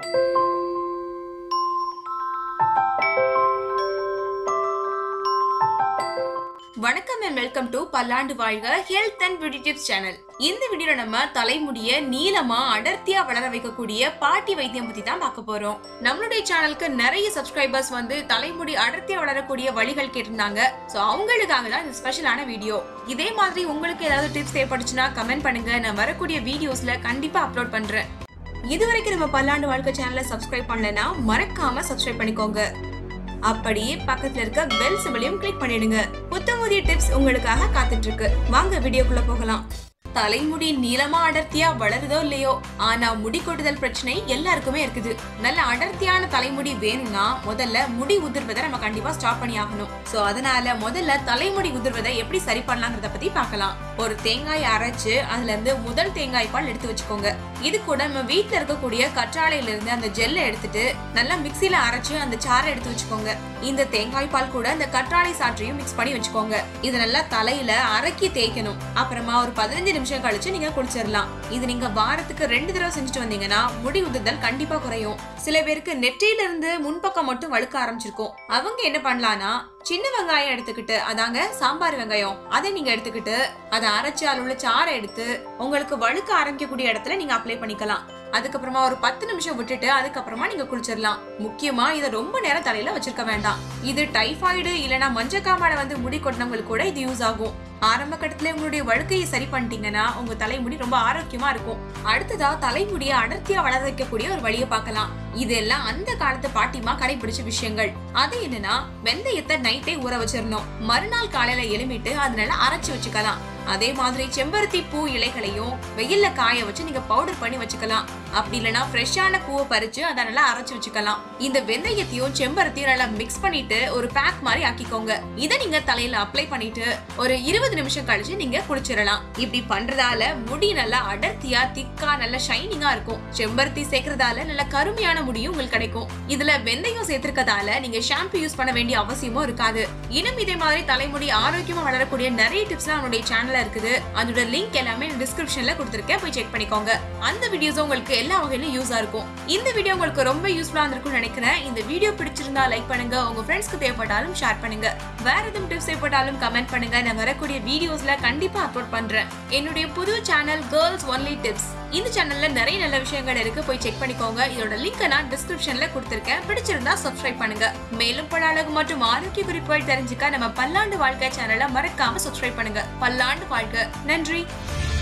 வணக்கம் and welcome to பல்லாண்டு வாழ்க health and beauty tips channel. இந்த வீடியோல நம்ம தலைமுடிய நீளமா அடர்த்தியா வளர வைக்கக்கூடிய பாட்டி வைத்தியம் பத்தி தான் பார்க்க போறோம். நம்மளுடைய சேனலுக்கு நிறைய சப்ஸ்கிரைபர்ஸ் வந்து தலைமுடி அடர்த்தியா வளரக்கூடிய வழிகள் கேட்டிருந்தாங்க. சோ அவங்களுக்காக தான் இந்த ஸ்பெஷலான வீடியோ. இதே மாதிரி உங்களுக்கு ஏதாவது டிப்ஸ் தேவைப்படுச்சுன்னா கமெண்ட் பண்ணுங்க. நான் வரக்கூடிய வீடியோஸ்ல கண்டிப்பா அப்லோட் பண்றேன். இதுவரைக்கும் நம்ம பல்லாண்டு வாழ்க்கை சேனலை சப்ஸ்கிரைப் பண்ணலன்னா மறக்காம சப்ஸ்கிரைப் பண்ணிக்கோங்க. அப்படியே பக்கத்துல இருக்க பெல் சிம்பலையும் கிளிக் பண்ணிடுங்க. புத்தமுதிய டிப்ஸ் உங்களுக்காக காத்துட்டு இருக்கு. வாங்க வீடியோக்குள்ள போகலாம். தலைமுடி நீளமா அடர்த்தியா வளருதோ இல்லையோ, ஆனா முடி கொட்டுதல் பிரச்சனை எல்லாருக்குமே இருக்குது. நல்ல அடர்த்தியான தலைமுடி வேணும்னா முதல்ல முடி உதிர்வதை நம்ம கண்டிப்பா ஸ்டாப் பண்ணி ஆகணும். சோ அதனால முதல்ல தலைமுடி உதிர்வதை எப்படி சரி பண்ணலாம்ங்கறத பத்தி பார்க்கலாம். ஒரு தேங்காய் அரைச்சு அதுல இருந்து முதல் தேங்காய் பால் எடுத்து வச்சுக்கோங்க. இது கூட நம்ம வீட்டுல இருக்கக்கூடிய கற்றாழையில இருந்து அந்த ஜெல்லை எடுத்துட்டு நல்லா மிக்சில அரைச்சு அந்த சாறை எடுத்து வச்சுக்கோங்க. இந்த தேங்காய் பால் கூட அந்த கற்றாழை சாற்றையும் மிக்ஸ் பண்ணி வச்சுக்கோங்க. இது நல்லா தலையில அரைக்கி தேய்க்கணும். அப்புறமா ஒரு 15 நிமிஷம் கழிச்சு நீங்க குளிச்சிடலாம். இது நீங்க வாரத்துக்கு 2 தடவை செஞ்சுட்டு வந்தீங்கன்னா முடி உதிர்தல் கண்டிப்பா குறையும். சில பேருக்கு நெற்றியில இருந்து முன்பக்கம் மட்டும் வழுக்க ஆரம்பிச்சிருக்கும். அவங்க என்ன பண்ணலாம்னா சின்ன வெங்காயம் எடுத்துக்கிட்டு, அதாங்க சாம்பார் வெங்காயம், அதை நீங்க எடுத்துக்கிட்டு அதை அரைச்சு அதில் உள்ள சாறை எடுத்து உங்களுக்கு வழுக்க ஆரம்பிக்கக்கூடிய இடத்துல நீங்க அப்ளை பண்ணிக்கலாம். அதுக்கப்புறமா ஒரு 10 நிமிஷம் விட்டுட்டு அதுக்கப்புறமா நீங்க குளிச்சிடலாம். முக்கியமா இதை ரொம்ப நேரம் தலையில வச்சிருக்க வேண்டாம். இது டைபாய்டு இல்லனா மஞ்சக்காமால வந்து முடி கொட்டினவங்களுக்கு கூட இது யூஸ் ஆகும். ஆரம்ப கட்டத்துல உங்களுடைய வழுக்கையை சரி பண்ணிட்டீங்கன்னா உங்க தலைமுடி ரொம்ப ஆரோக்கியமா இருக்கும். அடுத்ததா தலைமுடியை அடர்த்தியா வளர வைக்கக்கூடிய ஒரு வழியை பார்க்கலாம். இதெல்லாம் அந்த காலத்து பாட்டிமா கடைபிடிச்ச விஷயங்கள். அது என்னன்னா, வெந்தயத்தை நைட்டே ஊற வச்சிடணும். மறுநாள் காலையில எழுமிட்டு அதனால அரைச்சு வச்சுக்கலாம். அதே மாதிரி செம்பருத்தி பூ இலைகளையும் வெயில்ல காய வச்சு நீங்க பவுடர் பண்ணி வச்சுக்கலாம். அப்படி இல்லைன்னா ஃப்ரெஷ்ஷான பூவை பறிச்சு அதை நல்லா அரைச்சு வச்சுக்கலாம். இந்த வெந்தயத்தையும் செம்பருத்தியும் நல்லா மிக்ஸ் பண்ணிட்டு ஒரு பேக் மாதிரி ஆக்கிக்கோங்க. இதை நீங்க தலையில அப்ளை பண்ணிட்டு ஒரு 20 நிமிஷம் கழிச்சு நீங்க குளிச்சிடலாம். இப்படி பண்றதால முடி நல்லா அடர்த்தியா திக்கா நல்ல ஷைனிங்கா இருக்கும். செம்பருத்தி சேர்க்கறதால நல்ல கருமையான முடியும் உங்களுக்கு கிடைக்கும். இதுல வெந்தயம் சேர்த்திருக்கதால நீங்க ஷாம்பு யூஸ் பண்ண வேண்டிய அவசியமும் இருக்காது. இன்னும் இதே மாதிரி தலைமுடி ஆரோக்கியமா வளரக்கூடிய நிறைய டிப்ஸ் நம்மளுடைய சேனல்ல இருக்குது. அதோட லிங்க் எல்லாமே டிஸ்கிரிப்ஷன்ல கொடுத்திருக்கேன், போய் செக் பண்ணிக்கோங்க. அந்த வீடியோஸ் உங்களுக்கு எல்லா வகையிலும் யூஸா இருக்கும். இந்த வீடியோ உங்களுக்கு ரொம்ப யூஸ்ஃபுல்லா இருந்திருக்கும்னு நினைக்கிறேன். இந்த வீடியோ பிடிச்சிருந்தா லைக் பண்ணுங்க, உங்க ஃப்ரெண்ட்ஸ்க்கு தேவைப்பட்டாலும் ஷேர் பண்ணுங்க. வேற எதுவும் டிப்ஸ் தேவைப்பட்டாலும் கமெண்ட் பண்ணுங்க. நான் வரக்கூடிய வீடியோஸ்ல கண்டிப்பா அப்லோட் பண்றேன். என்னுடைய புது சேனல் கேர்ள்ஸ் ஒன்லி டிப்ஸ். இந்த சேனல்ல நிறைய நல்ல விஷயங்கள் இருக்கு, போய் செக் பண்ணிக்கோங்க. இதோட லிங்க் நான் டிஸ்கிரிப்ஷன்ல கொடுத்திருக்கேன். பிடிச்சிருந்தா சப்ஸ்கிரைப் பண்ணுங்க. மேலும் பல அழகு மற்றும் ஆரோக்கிய குறிப்புகள் தெரிஞ்சுக்க நம்ம பல்லாண்டு வாழ்க்கை சேனலை மறக்காம சப்ஸ்கிரைப் பண்ணுங்க. பல்லாண்டு வாழ்க. நன்றி.